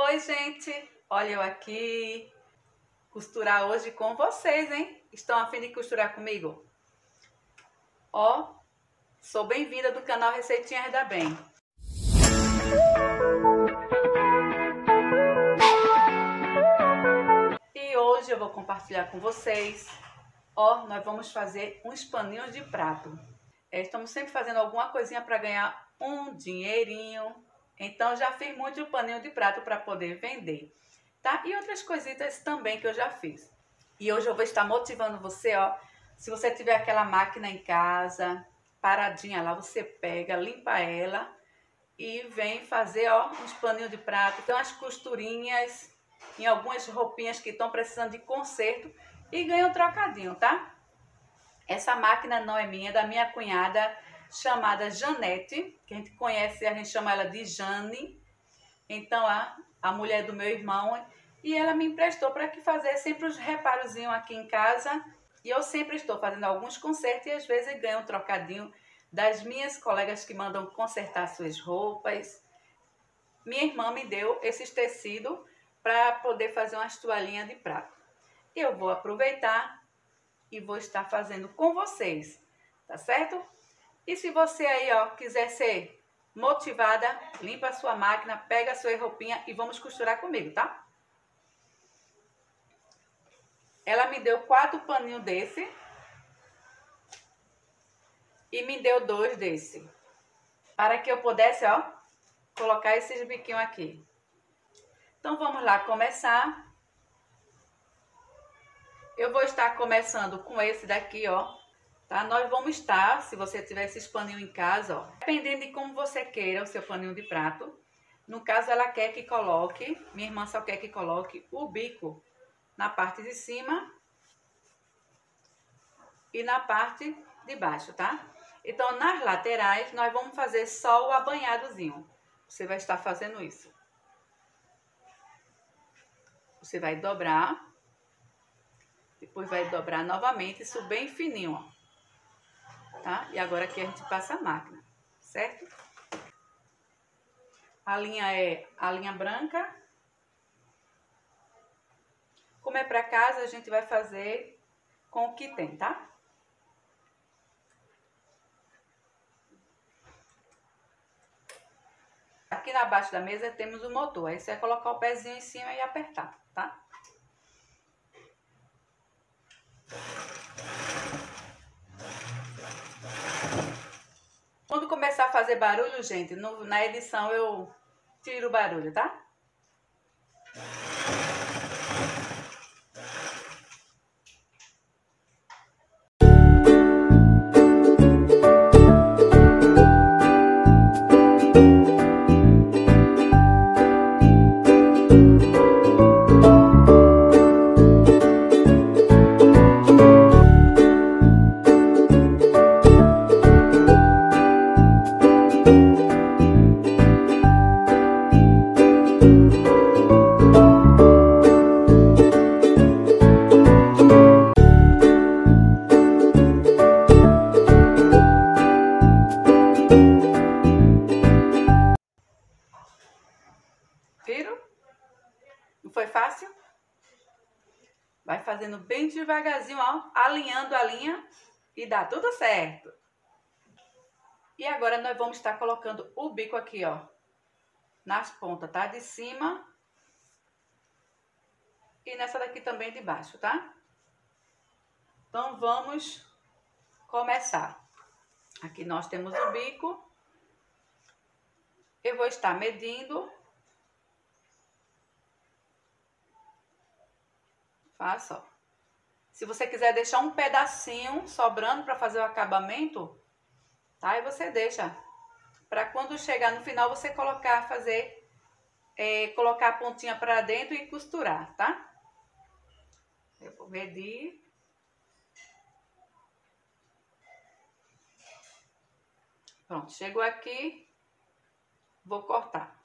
Oi, gente! Olha eu aqui, costurar hoje com vocês, hein? Estão a fim de costurar comigo? Ó, sou bem-vinda do canal Receitinhas da Bem. E hoje eu vou compartilhar com vocês, ó, nós vamos fazer uns paninhos de prato. Estamos sempre fazendo alguma coisinha para ganhar um dinheirinho. Então já fiz muito paninho de prato para poder vender, tá? E outras coisitas também que eu já fiz. E hoje eu vou estar motivando você, ó. Se você tiver aquela máquina em casa, paradinha lá, você pega, limpa ela e vem fazer, ó, uns paninhos de prato. Tem umas costurinhas em algumas roupinhas que estão precisando de conserto e ganha um trocadinho, tá? Essa máquina não é minha, é da minha cunhada, chamada Janete, que a gente conhece, a gente chama ela de Jane. Então, a mulher do meu irmão, e ela me emprestou para que fazer sempre os reparozinhos aqui em casa. E eu sempre estou fazendo alguns consertos e às vezes ganho um trocadinho das minhas colegas que mandam consertar suas roupas. Minha irmã me deu esses tecidos para poder fazer umas toalhinhas de prato. Eu vou aproveitar e vou estar fazendo com vocês, tá certo? E se você aí, ó, quiser ser motivada, limpa a sua máquina, pega a sua roupinha e vamos costurar comigo, tá? Ela me deu 4 paninhos desse e me deu 2 desse, para que eu pudesse, ó, colocar esses biquinhos aqui. Então vamos lá começar. Eu vou estar começando com esse daqui, ó. Tá? Nós vamos estar, se você tiver esses paninhos em casa, ó, dependendo de como você queira o seu paninho de prato. No caso, ela quer que coloque, minha irmã só quer que coloque o bico na parte de cima e na parte de baixo, tá? Então, nas laterais, nós vamos fazer só o abanhadozinho. Você vai estar fazendo isso. Você vai dobrar, depois vai dobrar novamente, isso bem fininho, ó. Tá? E agora aqui a gente passa a máquina, certo? A linha é a linha branca. Como é para casa, a gente vai fazer com o que tem, tá? Aqui na base da mesa temos o motor. Aí você vai colocar o pezinho em cima e apertar, tá? Quando começar a fazer barulho, gente, na edição eu tiro o barulho, tá? Viram? Não foi fácil? Vai fazendo bem devagarzinho, ó, alinhando a linha e dá tudo certo. E agora nós vamos estar colocando o bico aqui, ó, nas pontas, tá? De cima e nessa daqui também de baixo, tá? Então vamos começar. Aqui nós temos o bico. Eu vou estar medindo. Faça, ó. Se você quiser deixar um pedacinho sobrando para fazer o acabamento, tá? Aí você deixa para quando chegar no final você colocar, colocar a pontinha para dentro e costurar, tá? Eu vou medir. Pronto, chegou aqui, vou cortar.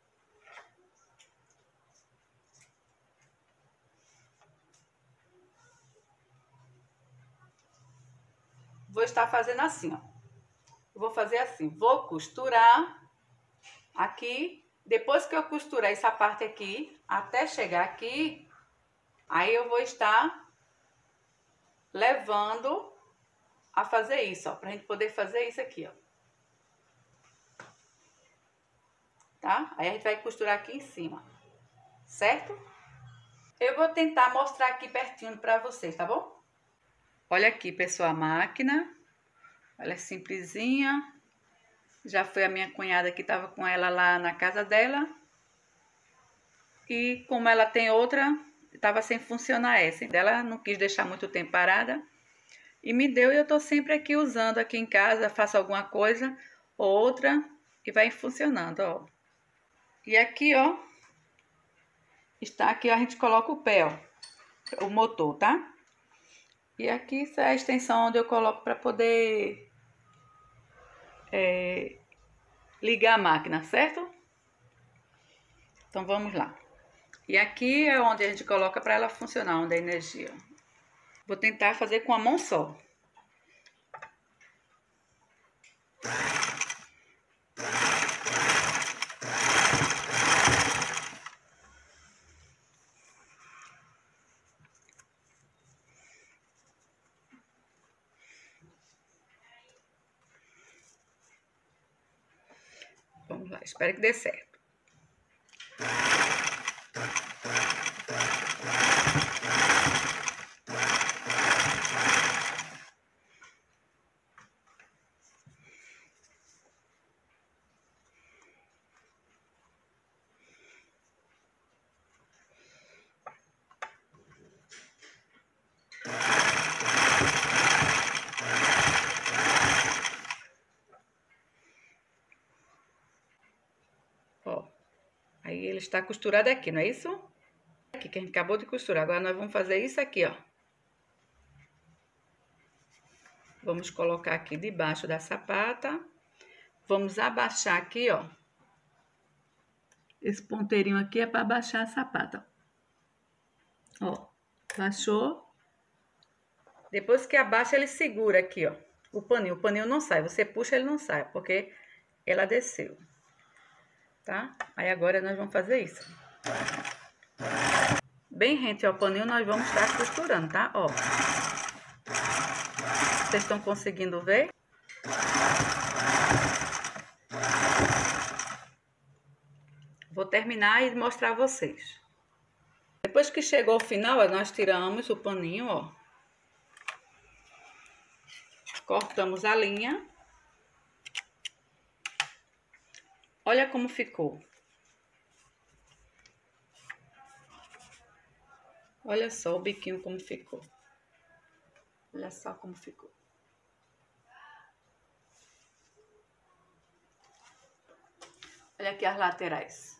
Vou estar fazendo assim, ó. Vou fazer assim, vou costurar aqui Depois que eu costurar essa parte aqui, até chegar aqui, aí eu vou estar levando a fazer isso, ó, pra gente poder fazer isso aqui, ó. Tá? Aí a gente vai costurar aqui em cima, certo? Eu vou tentar mostrar aqui pertinho pra vocês, tá bom? Olha aqui, pessoal, a máquina. Ela é simplesinha. Já foi a minha cunhada que tava com ela lá na casa dela. E como ela tem outra, tava sem funcionar essa. Ela não quis deixar muito tempo parada. E me deu, e eu tô sempre aqui usando aqui em casa, faço alguma coisa ou outra e vai funcionando, ó. E aqui, ó, está aqui, ó, a gente coloca o pé, ó, o motor, tá? E aqui isso é a extensão onde eu coloco para poder ligar a máquina, certo? Então vamos lá. E aqui é onde a gente coloca para ela funcionar, onde é a energia. Vou tentar fazer com a mão só. Vamos lá, espero que dê certo. Ó, aí ele está costurado aqui, não é isso? Aqui que a gente acabou de costurar. Agora nós vamos fazer isso aqui, ó. Vamos colocar aqui debaixo da sapata. Vamos abaixar aqui, ó. Esse ponteirinho aqui é para abaixar a sapata. Ó, baixou. Depois que abaixa, ele segura aqui, ó. O paninho. O paninho não sai. Você puxa, ele não sai, porque ela desceu. Tá? Aí agora nós vamos fazer isso. Bem rente ao paninho, nós vamos estar costurando, tá? Ó. Vocês estão conseguindo ver? Vou terminar e mostrar a vocês. Depois que chegou ao final, ó, nós tiramos o paninho, ó. Cortamos a linha. Olha como ficou. Olha só o biquinho como ficou. Olha só como ficou. Olha aqui as laterais.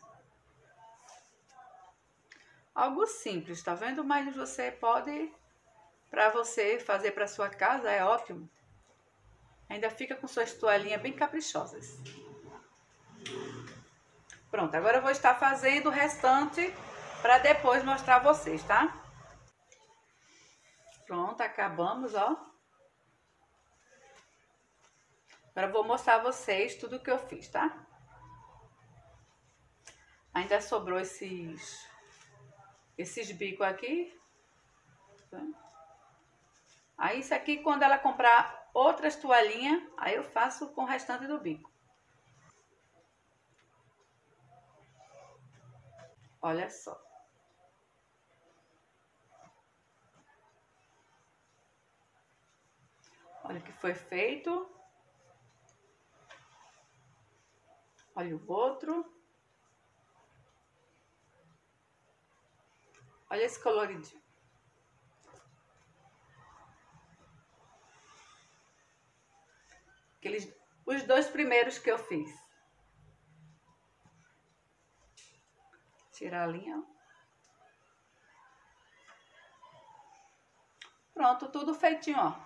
Algo simples, tá vendo? Mas você pode, para você fazer para sua casa, é ótimo. Ainda fica com suas toalhinhas bem caprichosas. Pronto, agora eu vou estar fazendo o restante para depois mostrar a vocês, tá? Pronto, acabamos, ó. Agora eu vou mostrar a vocês tudo que eu fiz, tá? Ainda sobrou esses bicos aqui. Aí isso aqui, quando ela comprar outras toalhinhas, aí eu faço com o restante do bico. Olha só. Olha o que foi feito. Olha o outro. Olha esse coloridinho. Os dois primeiros que eu fiz. Tirar a linha. Pronto, tudo feitinho, ó.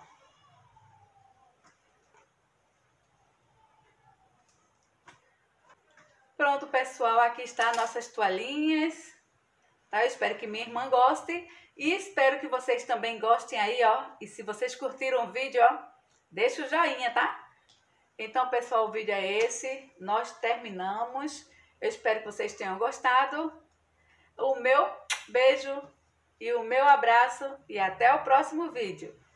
Pronto, pessoal, aqui está nossas toalhinhas. Tá? Eu espero que minha irmã goste e espero que vocês também gostem aí, ó. E se vocês curtiram o vídeo, ó, deixa o joinha, tá? Então, pessoal, o vídeo é esse. Nós terminamos Eu espero que vocês tenham gostado. O meu beijo e o meu abraço e até o próximo vídeo.